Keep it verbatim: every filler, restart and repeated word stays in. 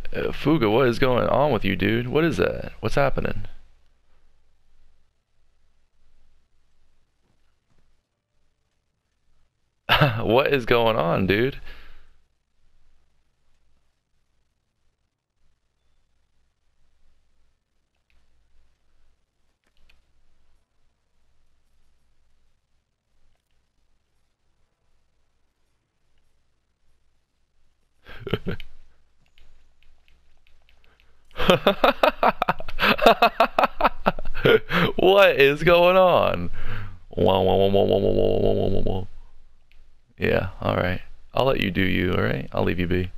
Uh, Fuga, what is going on with you, dude? What is that? What's happening? What is going on, dude? What is going on? Wah, wah, wah, wah, wah, wah, wah, wah, wah, wah. Yeah, alright. I'll let you do you, alright? I'll leave you be.